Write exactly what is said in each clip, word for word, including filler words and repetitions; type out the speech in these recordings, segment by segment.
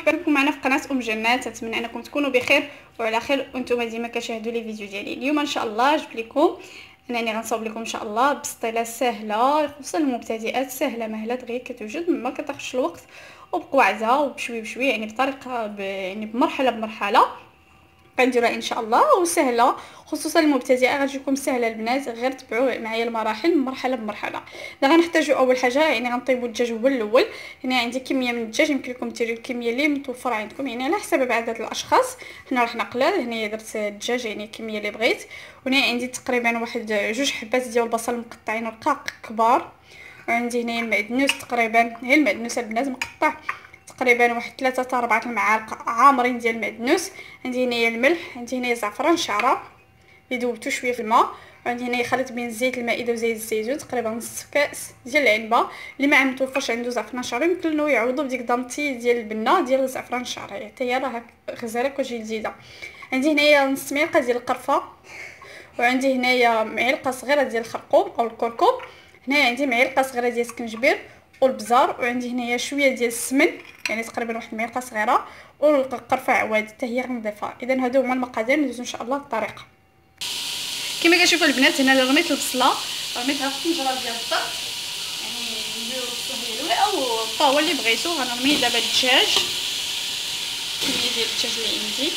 مرحبا بكم معنا في قناه ام جنات. اتمنى انكم تكونوا بخير وعلى خير وانتم ديما كتشاهدوا لي فيديو ديالي. اليوم ان شاء الله جبت لكم انني غنصاوب لكم ان شاء الله بسطيله سهله خصوصا المبتدئات، سهله مهله دغيا كتوجد ما كتاخذش الوقت وبقواعدها وبشوي بشوي، يعني بطريقه ب... يعني بمرحله بمرحله غنديروها ان شاء الله وسهله خصوصا المبتدئه. غتجيكم سهله البنات، غير تبعوا معايا المراحل مرحله بمرحله. دابا غنحتاجوا اول حاجه يعني غنطيبوا الدجاج هو الاول. هنا عندي كميه من الدجاج، يمكن لكم ديروا الكميه اللي متوفره عندكم يعني على حسب عدد الاشخاص. هنا راه قلال، هنا درت الدجاج يعني الكميه اللي بغيت. وهنا عندي تقريبا واحد جوج حبات ديال البصل مقطعين رقاق كبار. وعندي هنا المعدنوس تقريبا، هي المعدنوس البنات مقطع تقريبا واحد ثلاثة حتى أربعة المعالق عامرين ديال المعدنوس. عندي هنايا الملح، عندي هنايا زعفران شعره اللي دوبته شويه في الماء، وعندي هنايا خليط بين زيت المائده وزيت الزيتون تقريبا نص كاس ديال العنبه. اللي ما متوفرش عنده زعفران شعره يمكن انه يعوضو بديك دانتي ديال البنه ديال الزعفران الشعره، حتى هي راه غزاله كتجي لذيذه. عندي هنايا نص معلقه ديال القرفه، وعندي هنايا معلقه صغيره ديال الخرقوم او الكركم. هنا عندي معلقه صغيره ديال السكنجبير والبزار، وعندي هنايا شويه ديال السمن يعني تقريبا واحد المعلقه صغيره، والقرفه عواد حتى هي غنضيفها. اذا هادو هما المقادير، ندوزو ان شاء الله الطريقه. كما كتشوفوا البنات هنا رميت البصله، رميتها في الطنجره ديال الضغط يعني نديرو الصهيه الاولى او الطاوه اللي بغيتو. غنرمي دابا الدجاج، كميه ديال الدجاج اللي عندي،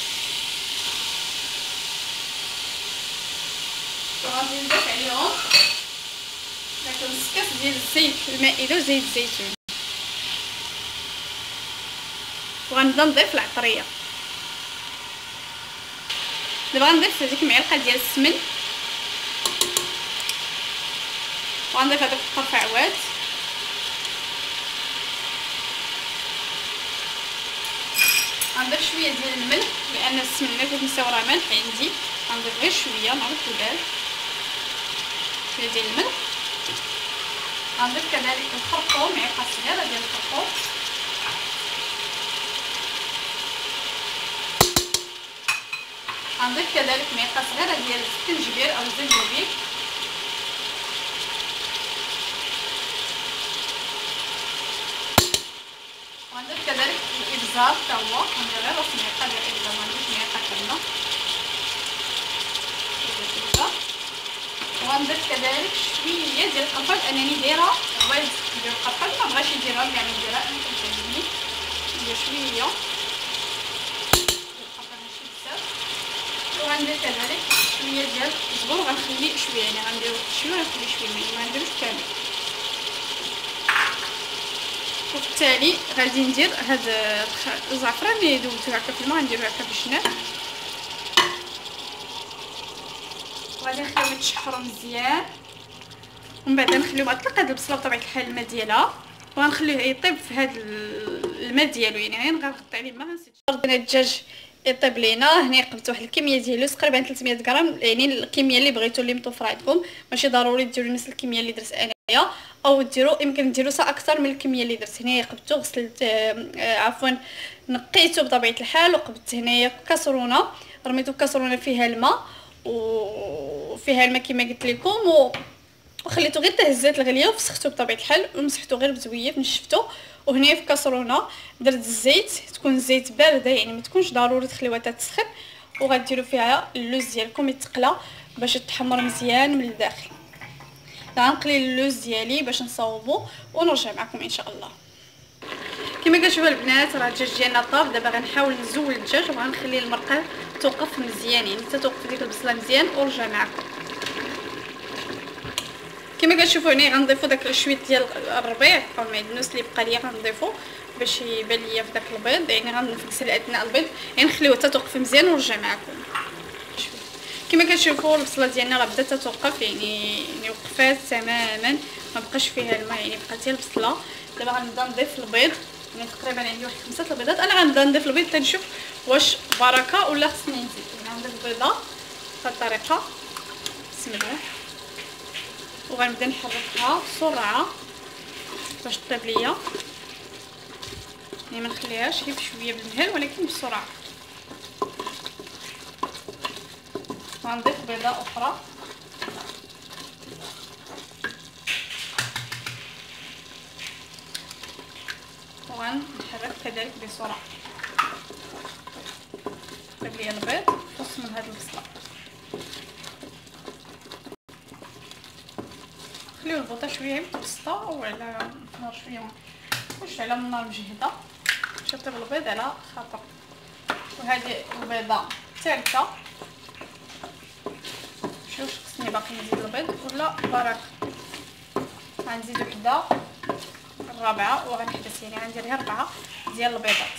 وغادي نضيف عليهم داك نص كاس ديال الزيت المائده وزيت الزيتون، وغنبدا نضيف العطريه. دابا غنضيف هذيك المعلقه ديال السمن، وغنضيف هذاك القرفه عواد، غنضيف شويه ديال الملح لان السمن ما كنت نساو راه مالح عندي، غنضيف غير شويه نعرف البال، شويه ديال الملح. غنضيف كذلك الخرقوم، معلقه صغيره ديال الخرقوم، غنضيف كذلك معلقه صغيره ديال السكنجبير او الزنجبيل، وغنضيف كذلك الابزار حتى هو، غندير غير راس معلقه ديال الابزار، ما نديرش معلقه كامله. وغنضيف كذلك شويه ديال القرفه لانني دايره عواد ندير القرفه، ما بغاش نديرها كاع نديرها انا كتعجبني، ندير شويه ديال القرفه ماشي بزاف. وغندير كذلك شويه ديال الزبور، غنخلي شويه يعني غندير شويه ونخلي شويه ما نديروش كامل. وفي التالي غادي ندير هاد الزعفران اللي دوبته هكا في الماء، غنديرو هكا بشناح، وغادي نخليوه يتشحروا مزيان، ومن بعد نخليوه غتطلق هاد البصله بطبيعه الحال الماء ديالها، وغنخليوه يطيب في هاد الماء ديالو يعني غير نغطي عليه ما غنسيتش. عندنا الدجاج يطيب لينا. هنا قبت واحد الكميه ديالو تقريبا ثلاثمية غرام، يعني الكميه اللي بغيتو اللي متوفره عندكم، ماشي ضروري ديروا نفس الكميه اللي درت انايا او ديروا يمكن ديروا سا اكثر من الكميه اللي درت. هنا قبتو غسلت آه عفوا نقيته بطبيعه الحال، وقبت هنايا كاسرونه، رميتو كاسرونه فيها الماء وفيها الماء كما قلت لكم، و وخليته غير تهزات الغليه وفسختو بطبيعه الحال ومسحته غير بزويف نشفتو. وهنا في كاسرونه درت الزيت، تكون الزيت بارده يعني ما تكونش ضروري تخليوها تسخن، وغديروا فيها اللوز ديالكم يتقلى باش تحمر مزيان من الداخل. غنقلي اللوز ديالي باش نصاوبو ونرجع معكم ان شاء الله. كما كتشوفوا البنات راه الدجاج ديالنا طاب. دابا غنحاول نزول الدجاج وغنخلي المرقه توقف مزيان يعني حتى توقف ديك البصله مزيان ونرجع معكم. كما كتشوفوا هنا غنضيفوا داك شويه ديال الربيع او المعدنوس اللي بقى ليا غنضيفو باش يبان ليا في داك البيض، يعني غنفكسل اثناء البيض يعني نخليوه حتى توقف مزيان ونرجع معكم. كما كتشوفوا البصله ديالنا راه بدات تتوقف يعني يعني وقفات تماما ما بقاش فيها الماء يعني بقات هي البصله. دابا غنبدا نضيف البيض، يعني تقريبا عندي واحد خمسة البيضات. انا غنبدا نضيف البيض تنشوف واش بركه ولا خصني نزيد. يعني غنضيف البيضه بهذه الطريقه بسم الله، وغنبدا نحركها بسرعه باش تطيب ليا، يعني ما نخليهاش غير بشويه بالمهل ولكن بسرعه. غنضيف بيضه اخرى، وغنحرك نحرك كذلك بسرعه. طيب لي البيض نص من هاد البصله، خليو البوطه شويه متوسطه وعلى نار شويه واش على النار مجهده باش يطيب البيض على خاطر. وهذه البيضه الثالثه. شوف خصني باقي نزيد البيض ولا برك غنزيد وحده الرابعه وغنحبس، يعني غندير غير ربعه ديال البيضات.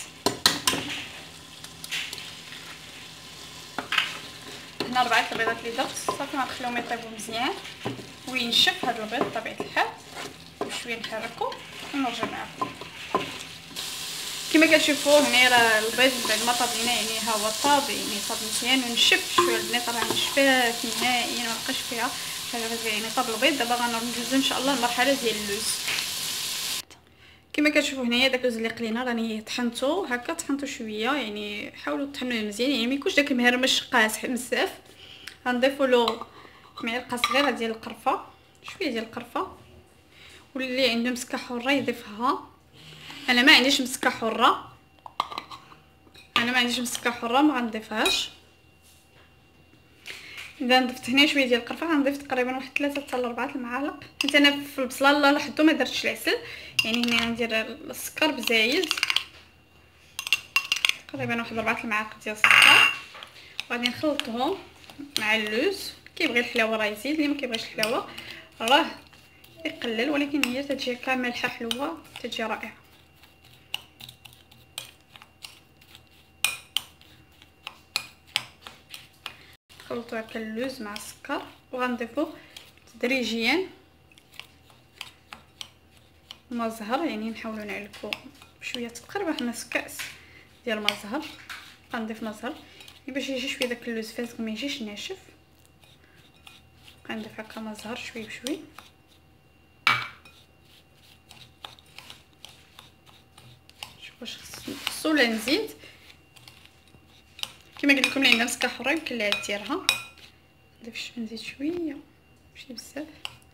هنا ربعه البيضات اللي درت صافي غنخليهم يطيبوا مزيان وينشف هذا البيض بطبيعه الحال. وشويه نحركو ونرجع معكم. كما كتشوفوا هنا راه البيض بعد ما طابينا يعني ها هو طاب، يعني طاب مزيان ونشف شويه. البنات راه شفاف نهائيا ما بقاش فيها حاجه غير يعني طاب البيض. دابا غندوزو ان شاء الله المرحله ديال اللوز. كما كتشوفوا هنايا داك اللوز اللي قلينا راني طحنته هكا، طحنته شويه يعني حاولوا تطحنوه مزيان يعني ما يكونش داك المهرمش قاصح بزاف. غنضيفوا له معلقه صغيره ديال القرفه، شويه ديال القرفه، واللي عنده مسكه حره يضيفها. انا ما عنديش مسكه حره، انا ما عنديش مسكه حره ما غنضيفهاش. اذا ضفت هنا شويه ديال القرفه غنضيف تقريبا واحد ثلاثة حتى لأربعة المعالق. حيت انا في البصله لاحظتوا ما درتش العسل، يعني هنا غندير السكر بزايد تقريبا واحد أربعة المعالق ديال السكر، وغادي نخلطهم مع اللوز. كيبغي الحلاوه راه يزيد، اللي ما كيبغيش الحلاوه راه يقلل، ولكن هي تجي هكا مالحه حلوه تجي رائعه. نخلطوا هكا اللوز مع السكر وغنضيفو تدريجيا ماء زهر، يعني نحاولوا نعلكو بشويه تقريبا واحد نص كاس ديال ماء زهر. غنضيف ماء زهر باش يجي شويه داك اللوز فاسك ما يجيش ناشف. غنضيف هكا ماء زهر شويه بشويه. شوف واش خصو ولا نزيد. كما قلت لكم اللي عندها مسكه حره يمكن لها ديرها. نضيف نزيد شويه ماشي بزاف،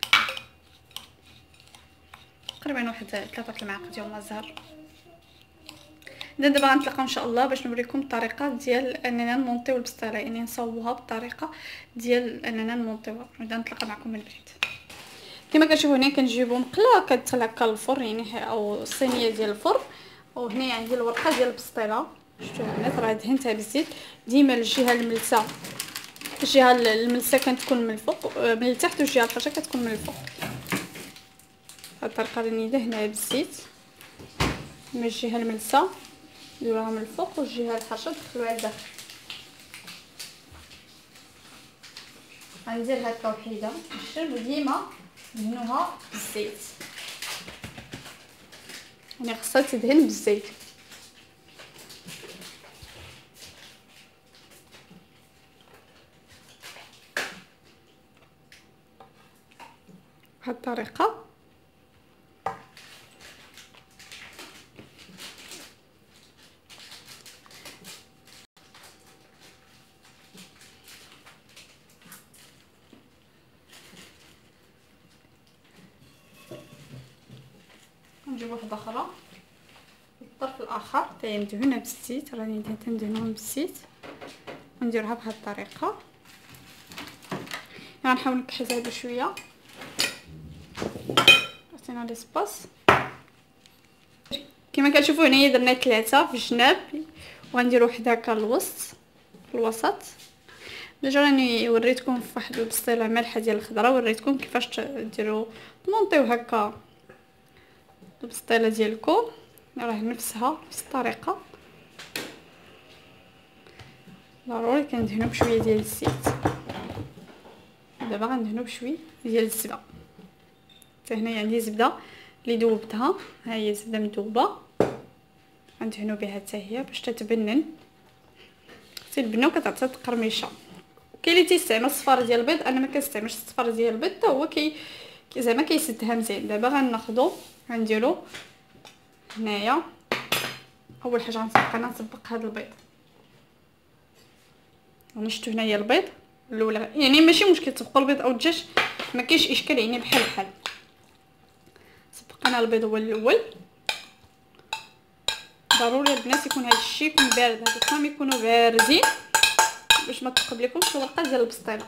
تقريبا واحد ثلاثة المعالق ديال ماء زهر. اذا دابا غنتلاقاو ان شاء الله باش نوريكم الطريقه ديال اننا نمونطيو البسطيله، يعني نصوبوها بالطريقه ديال اننا نمونطيوها. اذا نتلاقى معكم من بعد. كما كتشوفوا هنا كنجيبو مقله كتدخل هكا للفرن يعني او الصينيه ديال الفرن. وهنا عندي الورقه ديال البسطيله، شفتوا البنات راه دهنتها بالزيت. ديما الجهه الملسه الجهه الملسه كتكون من الفوق من التحت، والجهه الحرشه كتكون من الفوق. هاد الطريقه راني دهنها بالزيت من الجهه الملسه نديروها من الفوق، والجهه الحرشه دخلوها لداخل. غندير هكا وحيده الشرب ديما دهنوها بالزيت، يعني خاصها تدهن بالزيت. بهاد الطريقه نجيب واحده اخرى الطرف الاخر تاعي مدهونه بالزيت، راني تندهنهم بالزيت ونديرها بهاد الطريقه. غنحاول نكحلها بشويه عطينا ليسباس. كما كتشوفوا هنايا درنا ثلاثه في الجناب وغندير واحد هكا الوسط في الوسط. ديجا راني وريتكم في واحد البسطيله مالحه ديال الخضره، وريتكم كيفاش ديروا تمونطيو هكا البسطيله ديالكم، راه نفسها نفس الطريقه. ضروري كندهنوا بشويه ديال الزيت. دابا غندهنوا بشويه ديال الزبده. حتى هنايا عندي زبده اللي ذوبتها، ها هي زبده مذوبه غندهنوا بها حتى هي باش تتبنن. تتبنى وكتعطي قرميشه. كاين اللي تيستعمل الصفار ديال البيض، انا ما كنستعملش الصفار ديال البيض حتى هو كي زعما كيسدها مزيان. دابا غناخذو غنديرو هنايا. اول حاجه غنسبق انا نسبق هذا البيض. نشتو هنايا البيض الاولى، يعني ماشي مشكل تسبقوا البيض او الدجاج ما كاينش اشكال، يعني بحال بحال. سبق انا البيض هو الاول ضروري البنات يكون هذا الشيء يكون بارد، هاد الطعم يكونوا باردين باش ما تقبلكمش الورقه ديال البسطيله.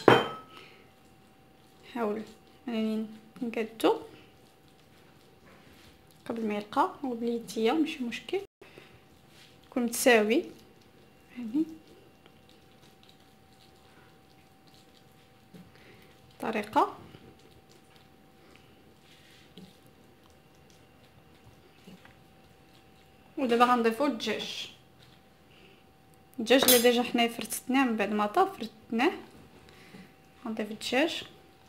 حاول يعني نكدو قبل ما يلقى وبليتيه ماشي مشكل، يكون متساوي يعني طريقه. ودابا غنضيفو الدجاج، الدجاج اللي ديجا حنايا فرتتناه من بعد ما طاب فرتناه. غنضيف الدجاج،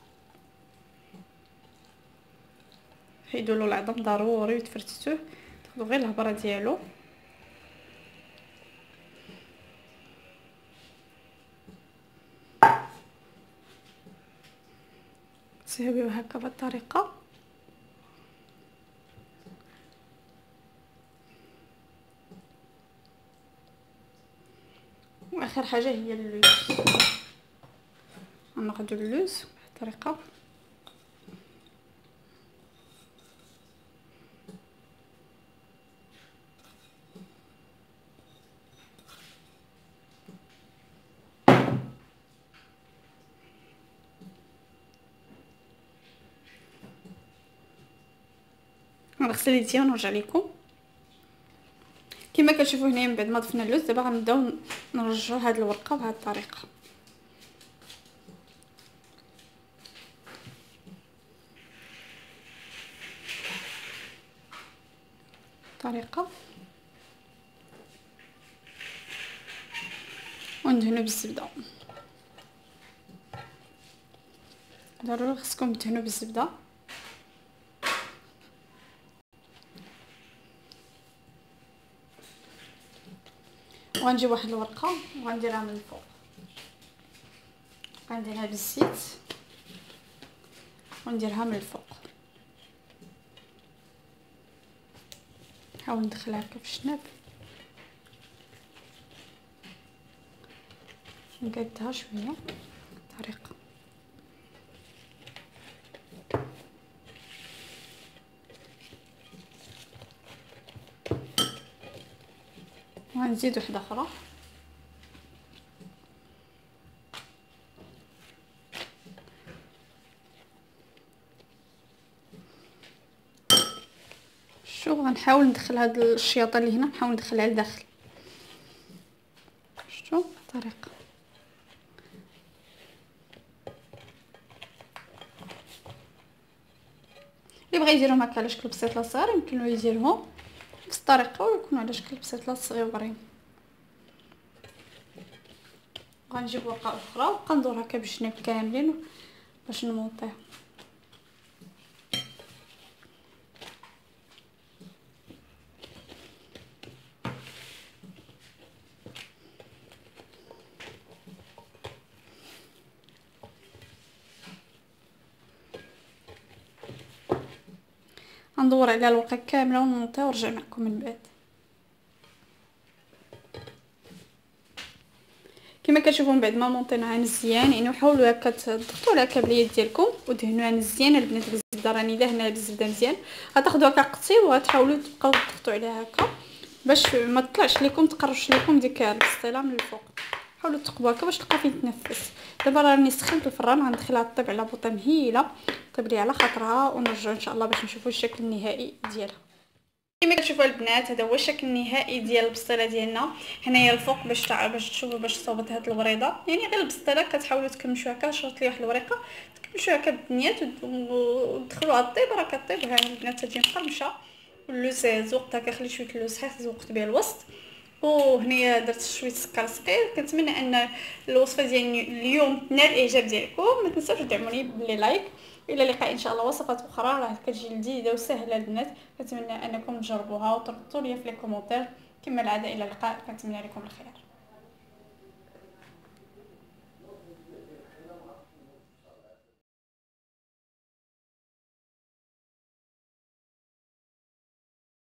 حيدوا له العظم ضروري وتفرتتوه، تاخذوا غير الهبره ديالو. تساويو هكا بهاد الطريقه. واخر حاجه هي اللوز، غناخذوا اللوز بهاد الطريقه. غنغسل يديا ونرجع لكم. كما كتشوفوا هنايا من بعد ما ضفنا اللوز دابا غنبداو نرجعوا هاد الورقه بهاد الطريقه. طريقه وندهنوا بالزبده، ضروري خصكم تدهنوا بالزبده. وغنجيب واحد الورقه وغنديرها من الفوق، غنديرها بالزيت ونديرها من الفوق. نحاول ندخلها هكا في الشناب، نقادها شويه طريقه. وغنزيد وحده اخرى. شوف غنحاول ندخل هاد الشياطه اللي هنا، نحاول ندخلها لداخل. شفتوا الطريقه. اللي بغى يديرهم هكا على شكل بسيطله صغير يمكن له يديرهم بنفس الطريقه ويكونوا على شكل بسيطله صغيورين. غنجيب ورقه اخرى وبقى ندور هكا بالجناب كاملين باش نمونطيه. غندور على الورقه كامله ونمونطيها ونرجع معكم من بعد. كما كتشوفوا من بعد ما مونطيناها مزيان يعني وحاولوا هكا تضغطوا عليها هكا باليد ديالكم ودهنوها مزيان البنات بالزبده. راني دهناها بالزبده مزيان. غتاخذوا هكا قطيب وغتحاولوا تبقاو تضغطوا عليها هكا باش ما تطلعش لكم تقرش لكم ديك البسطيله من الفوق. حاولوا تقبوا هكا باش تلقى فين تنفس. دابا راني سخنت الفران غندخلها طيب على بوطه مهيله طيب لي على خاطرها ونرجعوا ان شاء الله باش نشوفوا الشكل النهائي ديالها. كما كتشوفوا البنات هذا هو الشكل النهائي ديال البسطيله ديالنا. هنايا الفوق باش تاع باش تشوفوا باش صوبت هذه الوريضه يعني غير البسطيله كتحاولوا تكمشوا هكا. شرط لي واحد الورقه تكمشوا هكا بالدنيات وتدخلوها الطيب راه كطيب. ها البنات تجي مقرمشه واللوز زوقت هكا خليت شويه اللوز حيت زوقت به الوسط. وهنايا درت شويه سكر صغير. كنتمنى ان الوصفه ديالي اليوم تنال الاعجاب ديالكم. ما تنساوش تدعموني بلي لايك. الى اللقاء ان شاء الله وصفات اخرى راه كتجي لذيذه وسهله البنات. كنتمنى انكم تجربوها وتردوا لي في لي كومونتير كما العاده. الى اللقاء كنتمنى لكم الخير.